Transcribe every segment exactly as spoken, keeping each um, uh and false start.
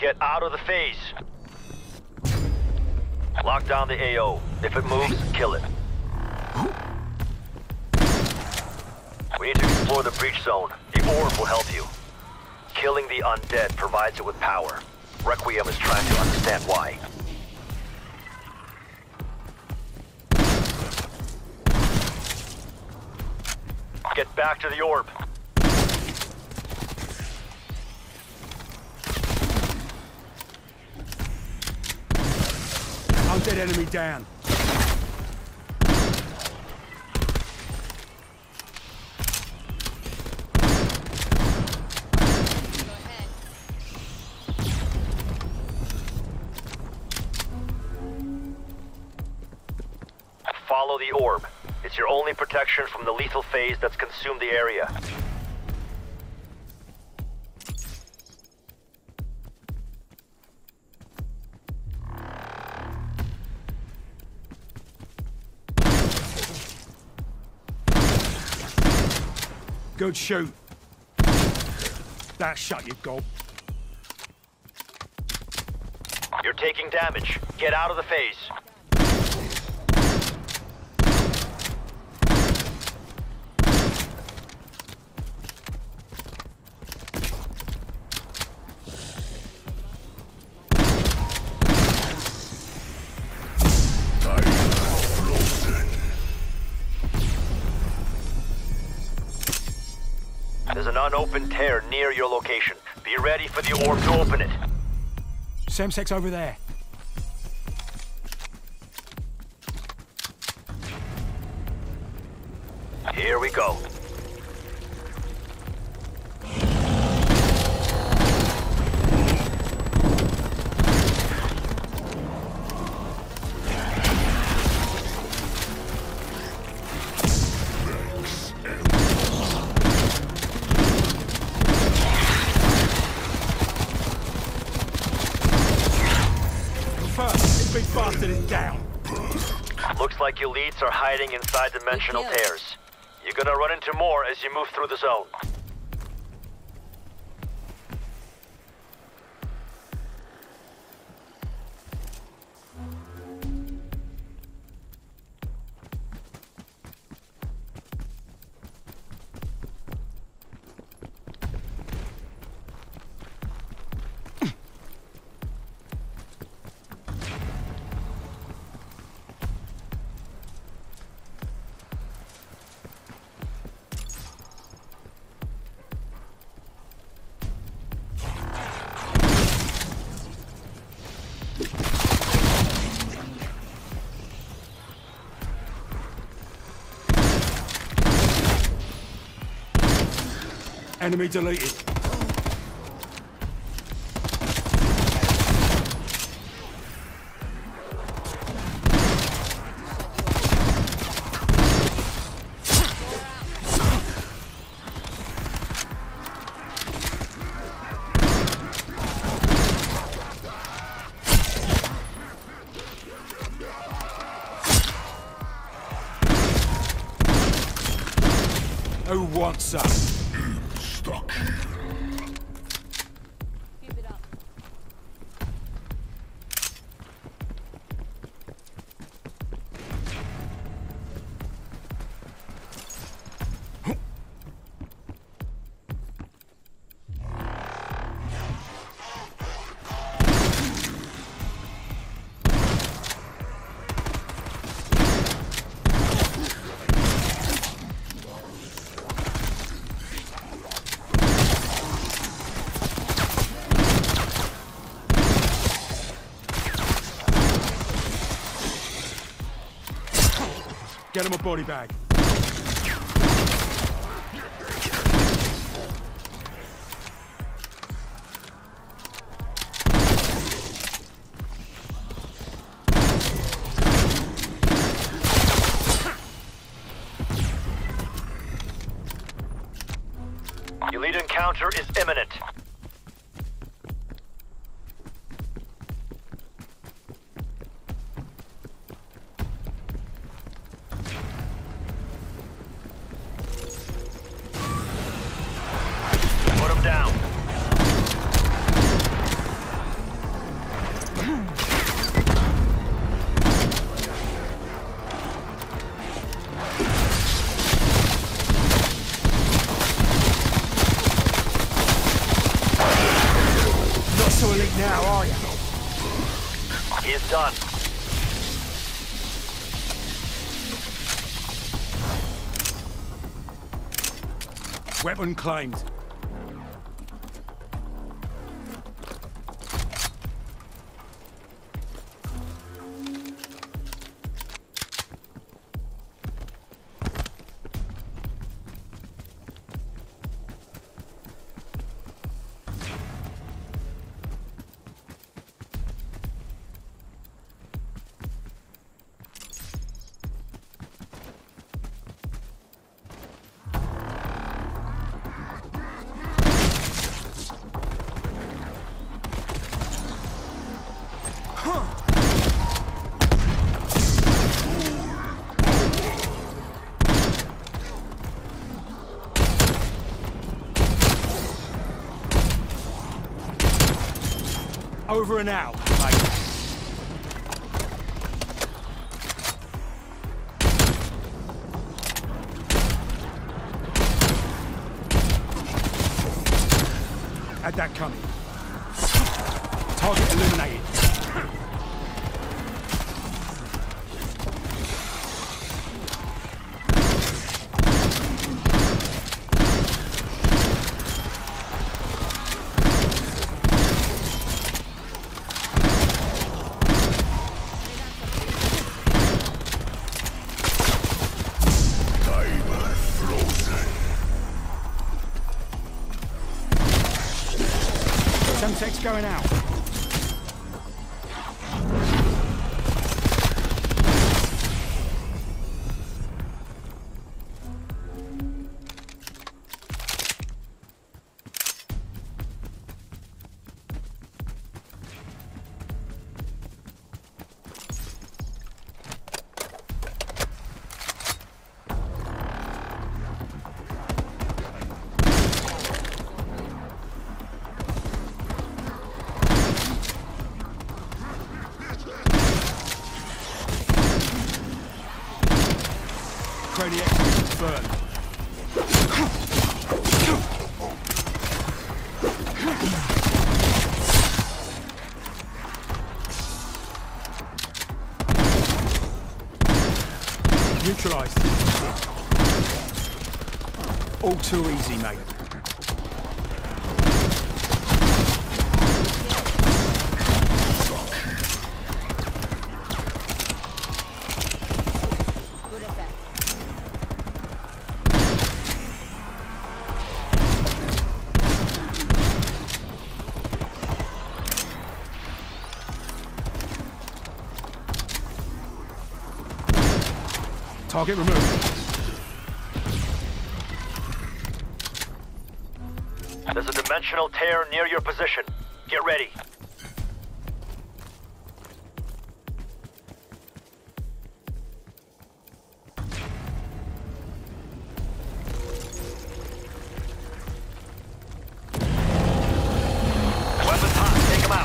Get out of the phase. Lock down the A O. If it moves, kill it. We need to explore the breach zone. The orb will help you. Killing the undead provides it with power. Requiem is trying to understand why. Get back to the orb. Undead enemy down. Follow the orb. It's your only protection from the lethal phase that's consumed the area. Good shoot. That shut, you gob. You're taking damage. Get out of the phase. There's an unopened tear near your location. Be ready for the orb to open it. Semsec's over there. Here we go. Big bastard is down. Looks like your leads are hiding inside dimensional tears. You're gonna run into more as you move through the zone. Enemy deleted. Who wants some? Stuck. Give it up. Get him a body bag. Your lead encounter is imminent. Put him down. He is done. Weapon claimed. Over and out, mate. Had that coming. Target eliminated. Semtex going out. Crony exit burn. Neutralized. All too easy, mate. Target removed. There's a dimensional tear near your position. Get ready. Weapons hot. Take them out.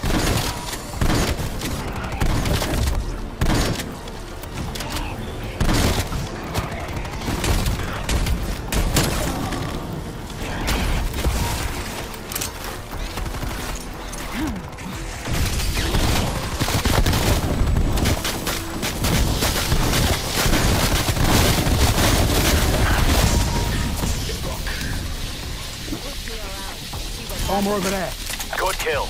Armor over there. Good kill.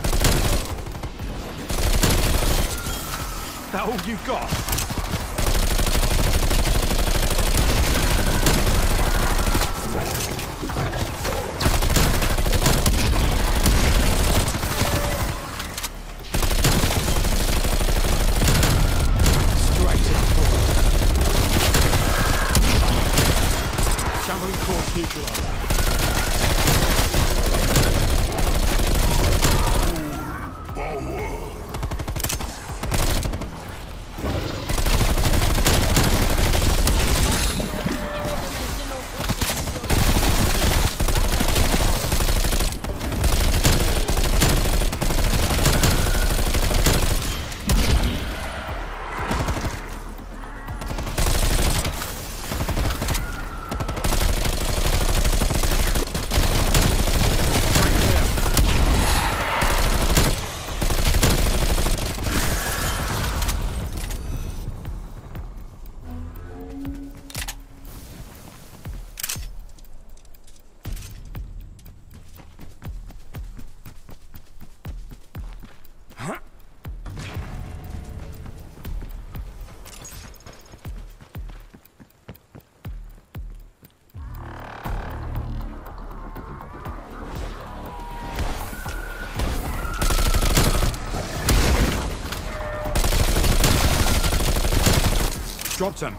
That all you got? Dropped him.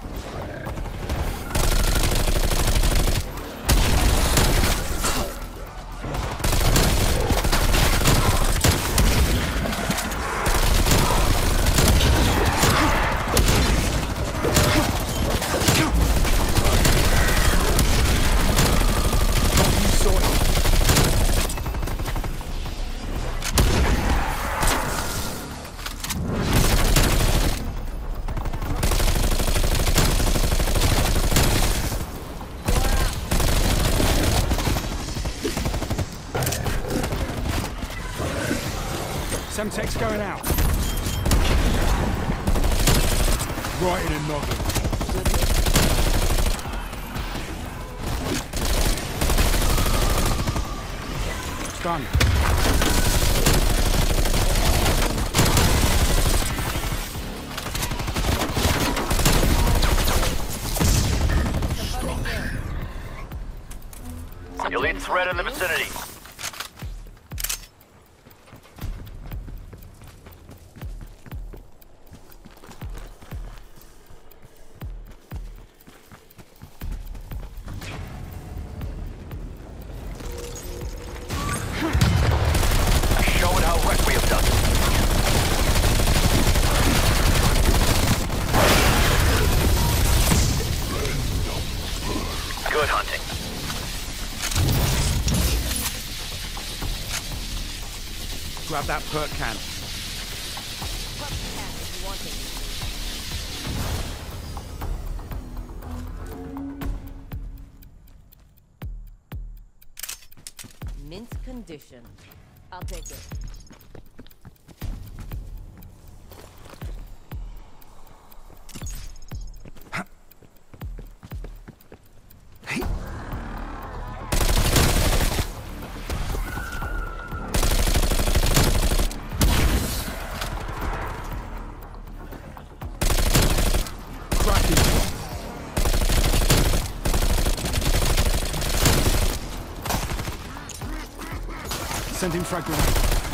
Semtex going out. Right in a noggin. Done. Elite threat in the vicinity. Good hunting. Grab that perk can. Perk can if you want it. Mint condition. I'll take it. Sending frag grenade.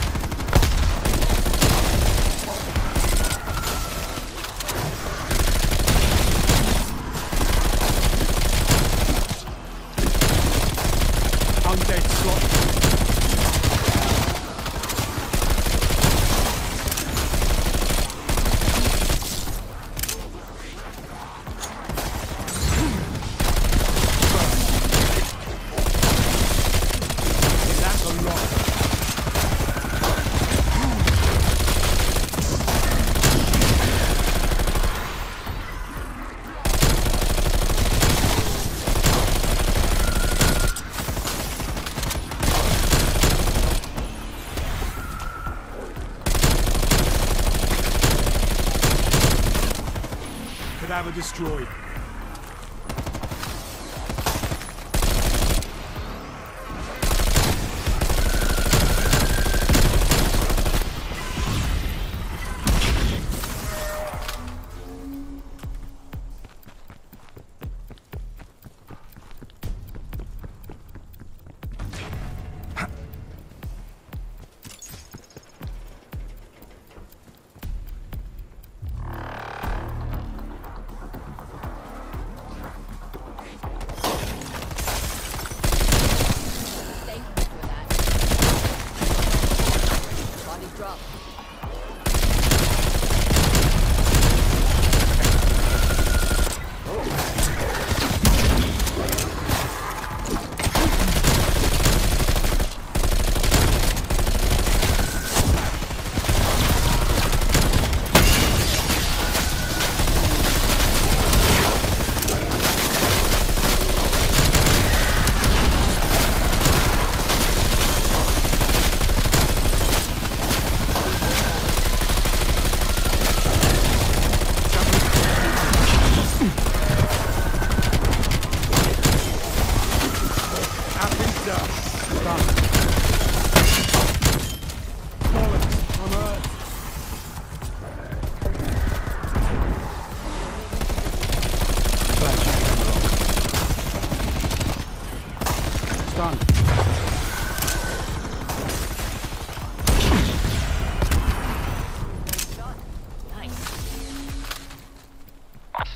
Undead slot. That's a lot. Cadaver destroyed.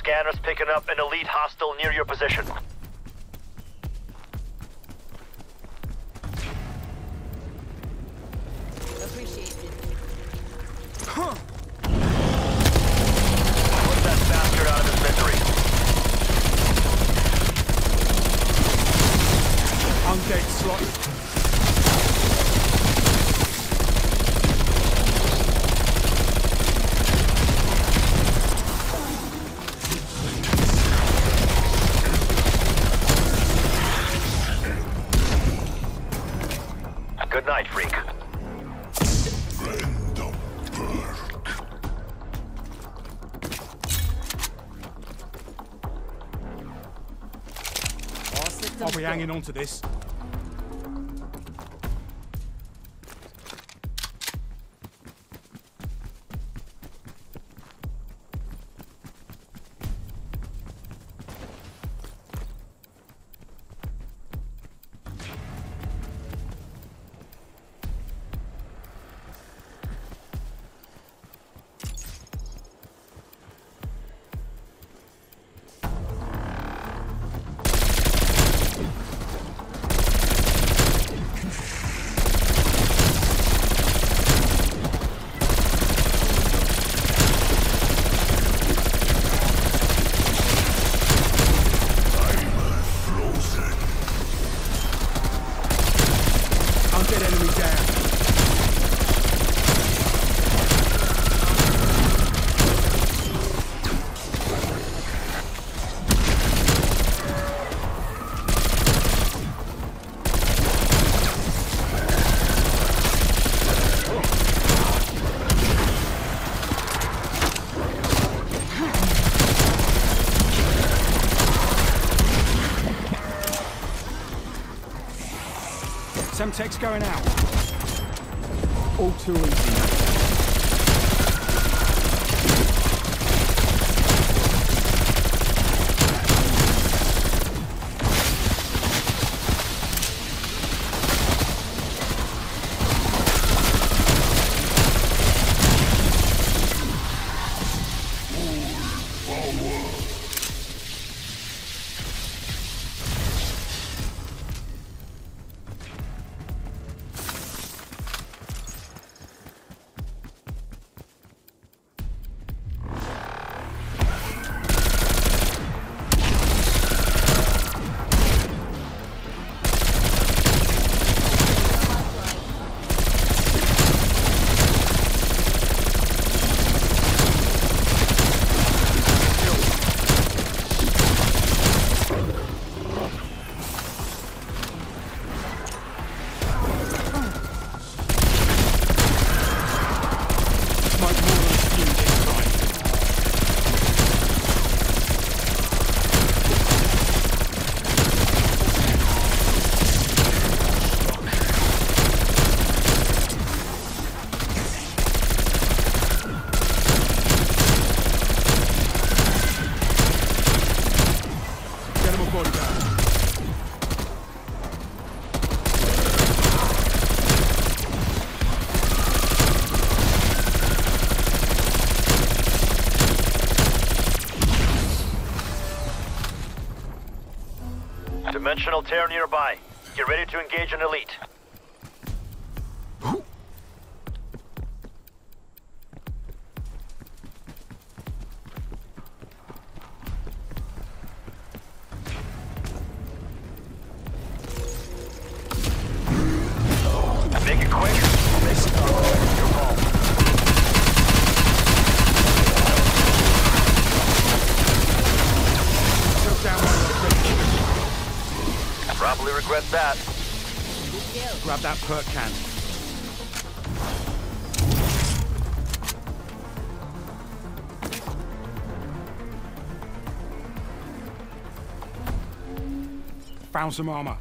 Scanners picking up an elite hostile near your position. Appreciated. Huh. Put that bastard out of his misery. Undead slot. Good night, freak. Friend of Burke. All systems I'll be go. hanging on to this. Undead enemy down. Semtex going out. All too easy. Dimensional tear nearby. Get ready to engage an elite. Make it quick. Make it quick. Your call. Took down one of the Probably regret that. Grab that perk can. Found some armor.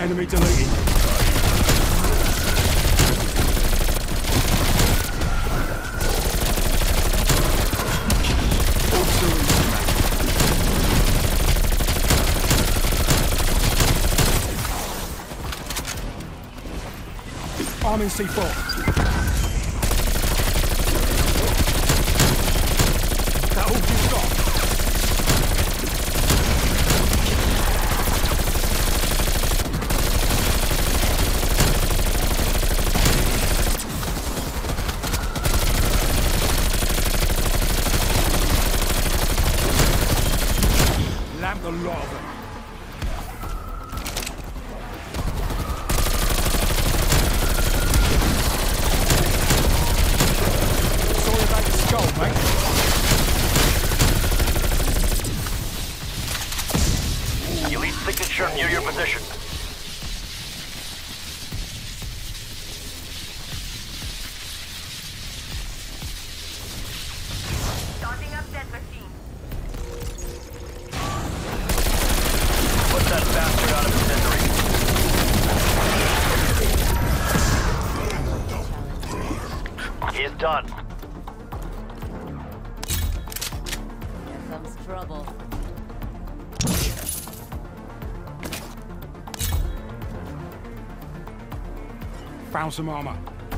Enemy deleted. All too easy, mate. Arm in C four. That all you've got? Lamp a lot of them. Sorry about your skull, mate. Elite signature near your position. Starting up dead machine. Put that bastard out of his misery. He is done. Here comes trouble. Found some armor.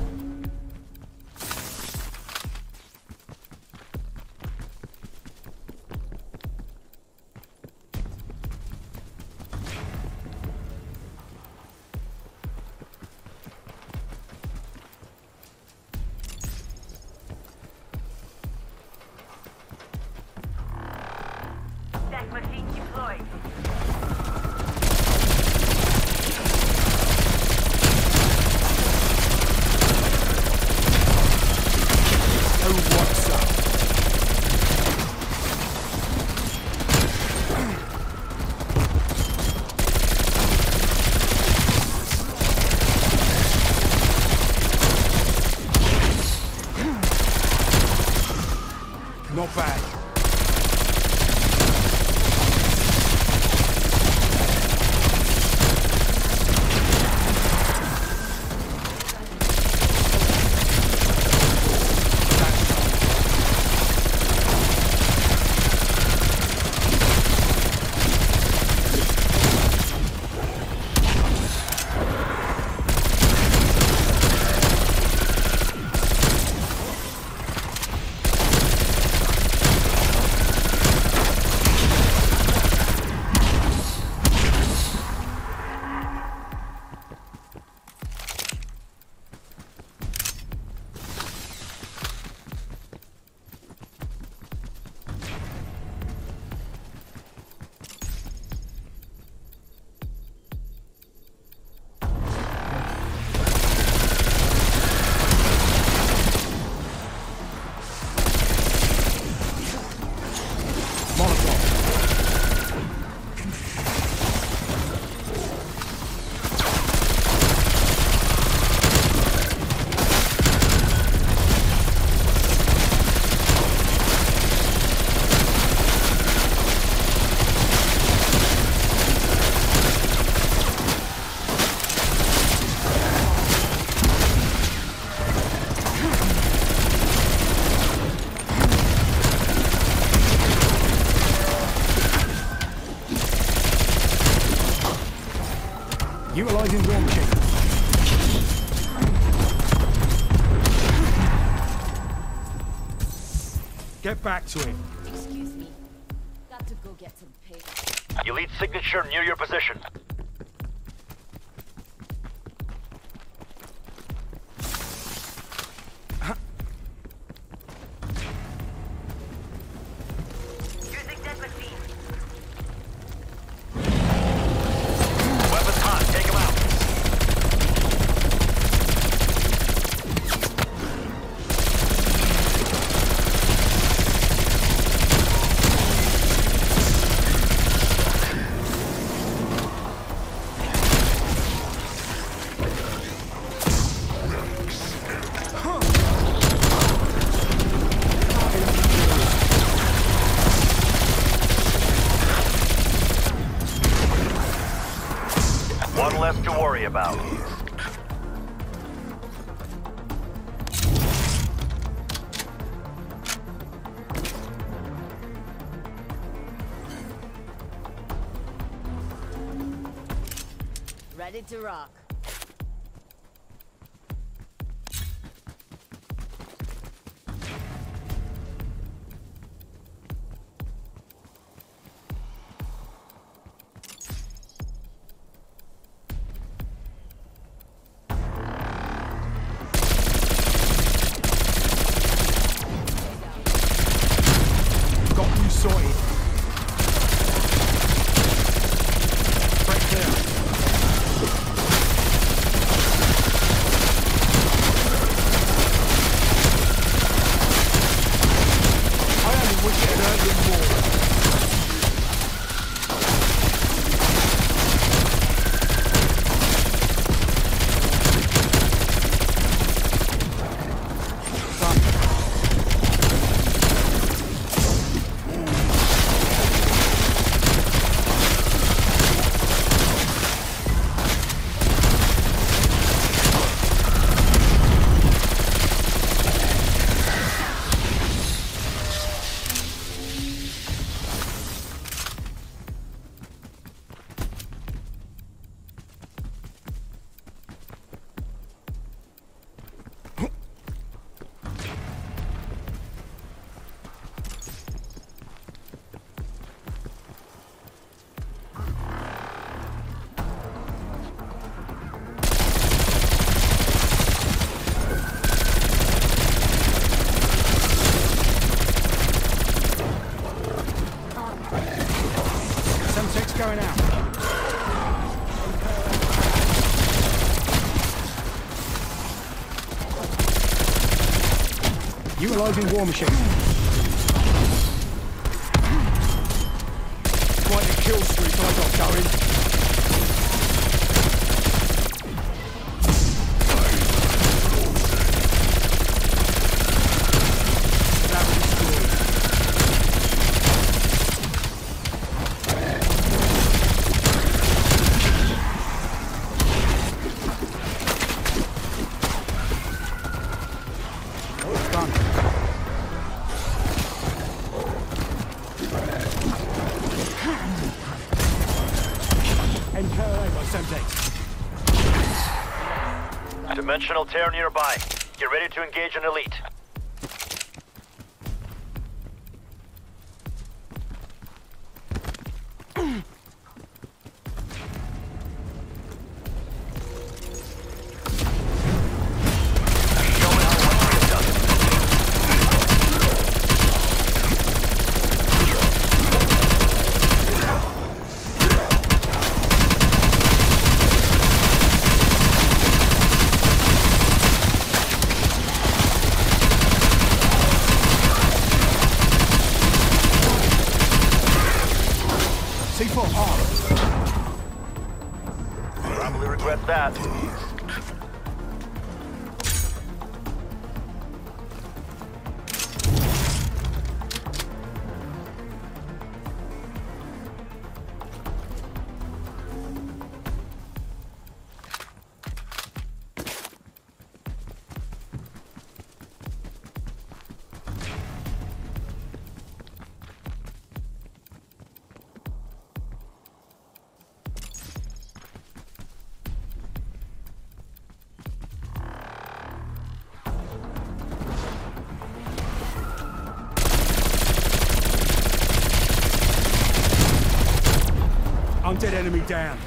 Dead machine deployed. Oh, what's up? Not bad. Utilizing war machine. Get back to him. Excuse me. Got to go get some paper. Elite signature near your position. Using dead machine. Weapons hot, take him out. worry about. Ready to rock. Got you sorted. Break clear. Going out. Utilizing war machine. Quite a kill streak I got going. Dimensional tear nearby. Get ready to engage an elite. Probably regret that. Undead enemy down.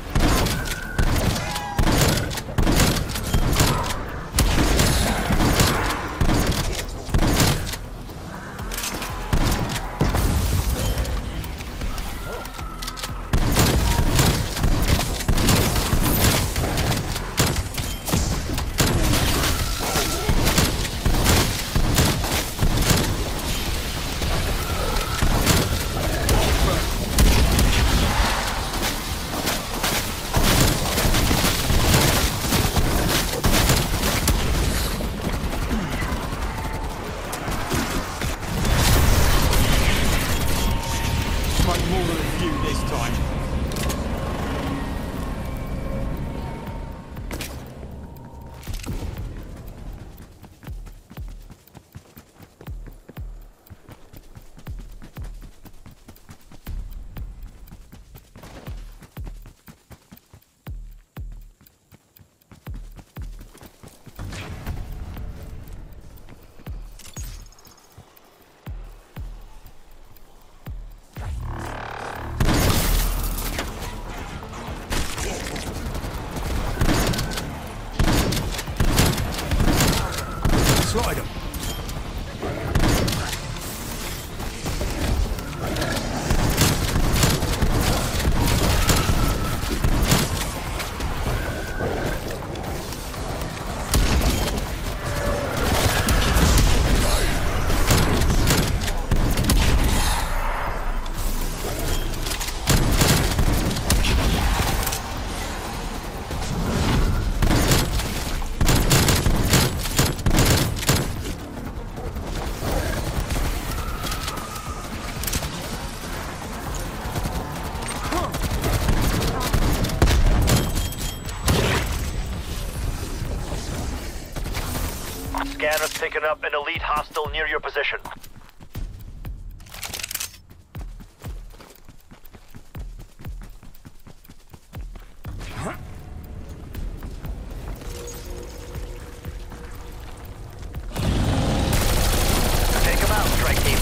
Spotted them. Scanner's picking up an elite hostile near your position. Take him out, strike team.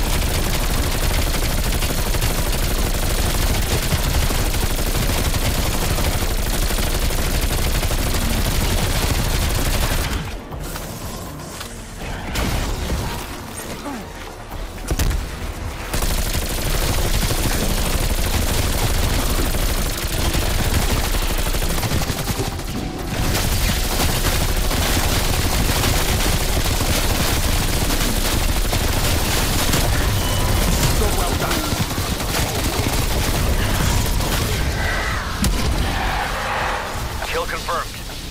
Kill confirmed.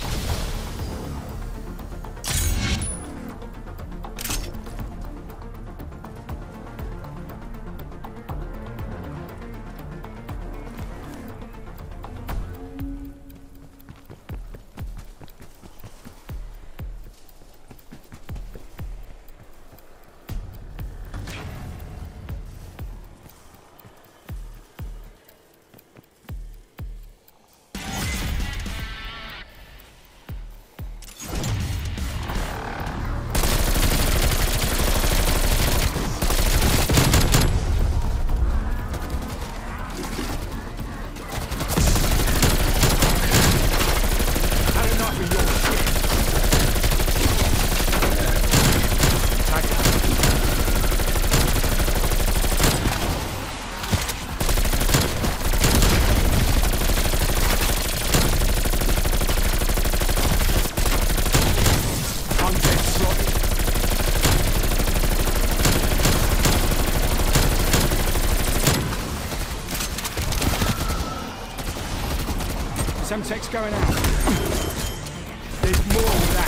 Some tech's going out. There's more of that.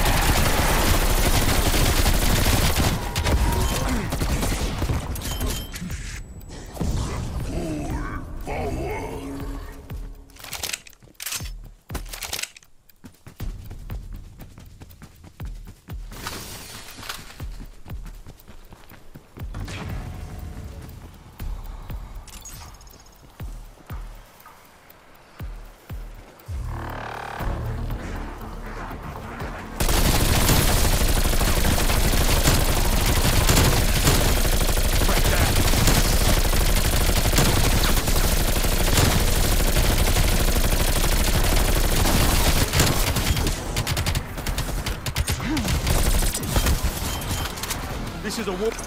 This is a war.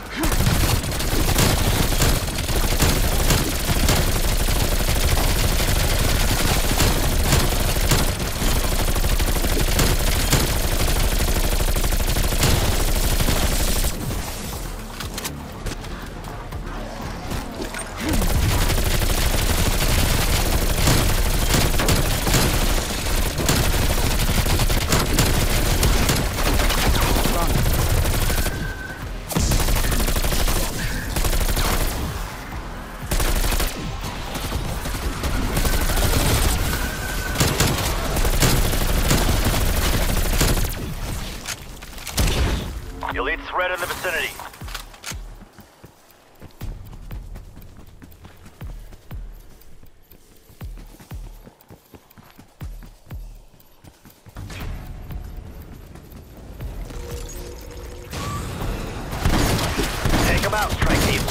Elite threat in the vicinity. Take him out, strike team.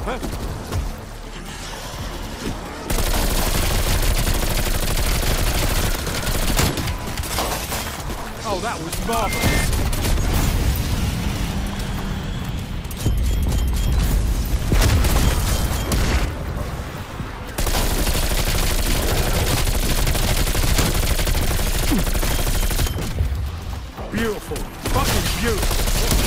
Huh? Oh, that was marvelous. Beautiful. Fucking beautiful.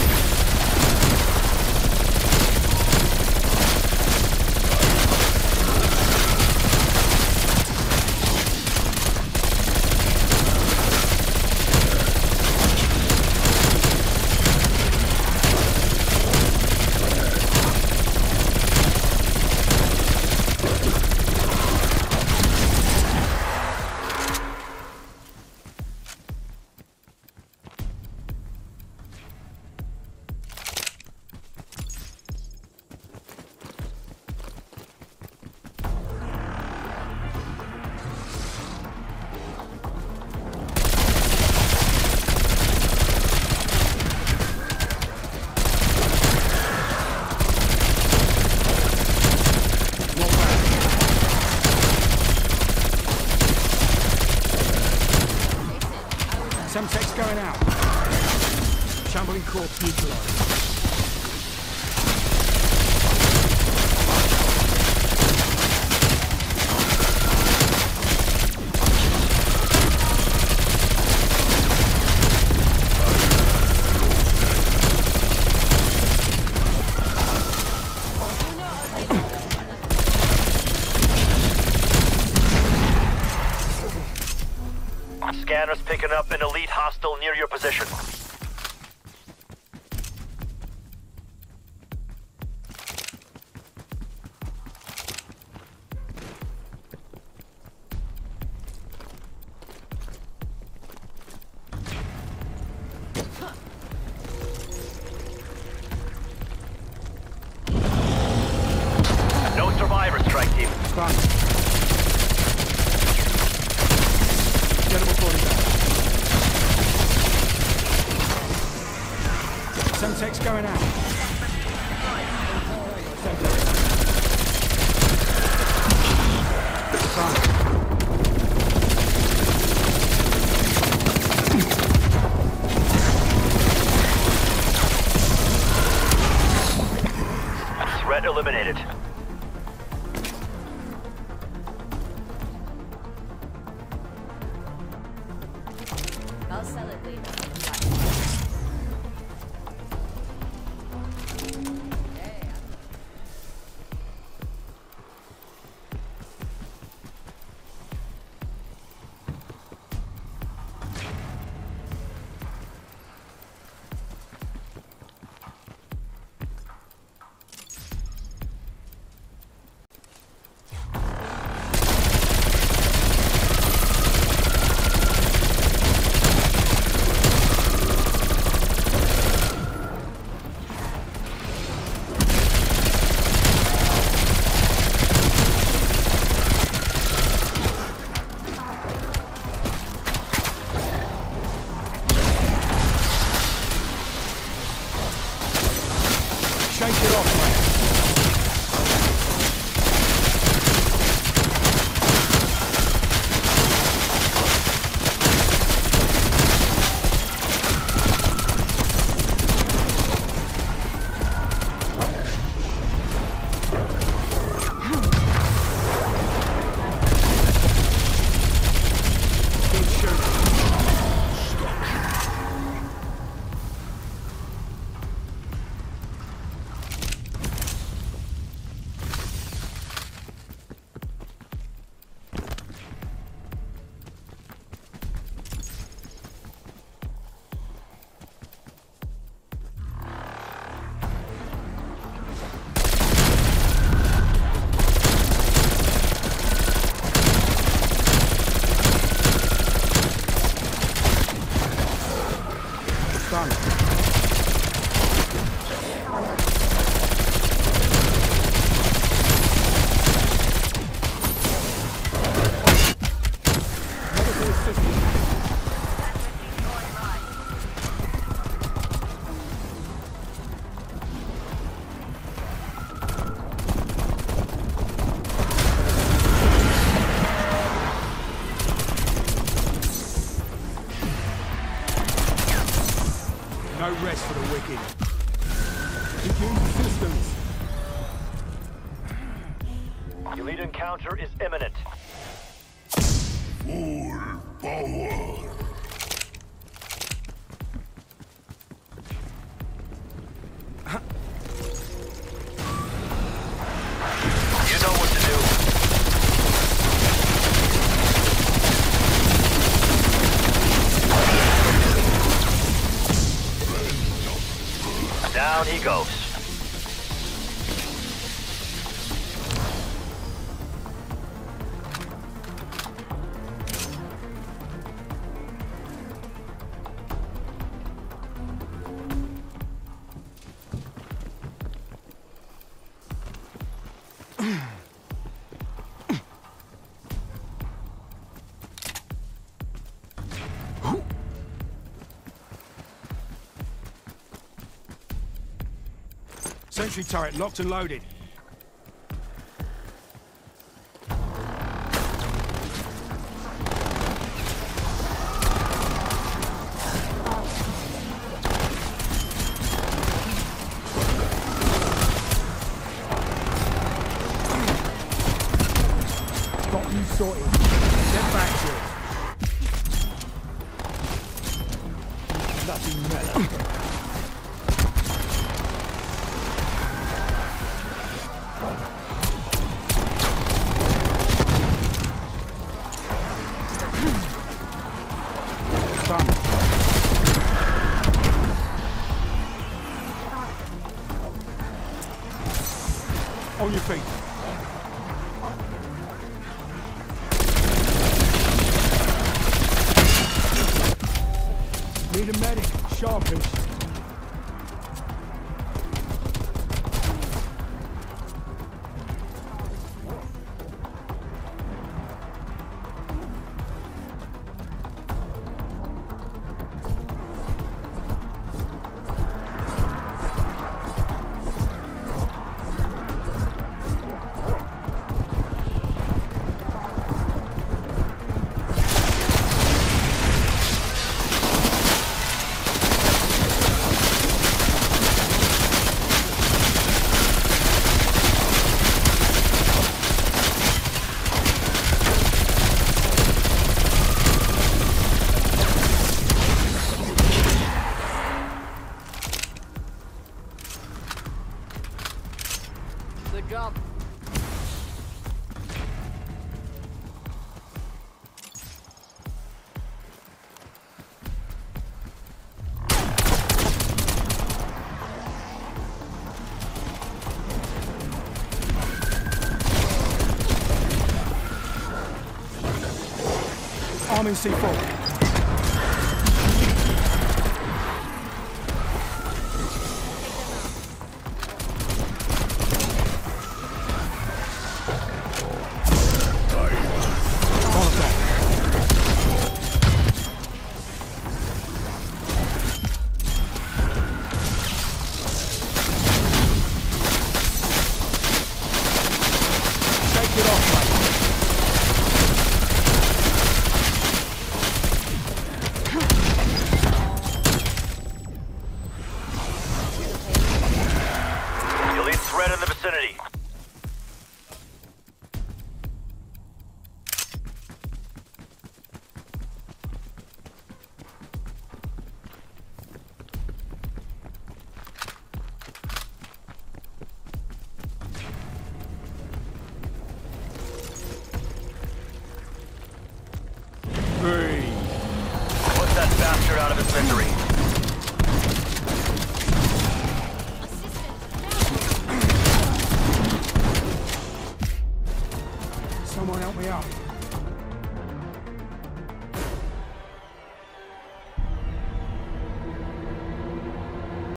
Semtex going out. Shambling corpse neutralized. Scanners picking up an elite hostile near your position. No survivors, strike team. Fun. General falling back. Semtex going out. Fun. Threat eliminated. I'll sell it later. Elite encounter is imminent. Full power. You know what to do. Down he goes. Sentry turret locked and loaded. Got you sorted. Get back to it. Bloody melon. On your feet. Need a medic. Sharpish. Good job. Arming C four. Threat in the vicinity. Three. Put that bastard out of his misery. Someone help me up.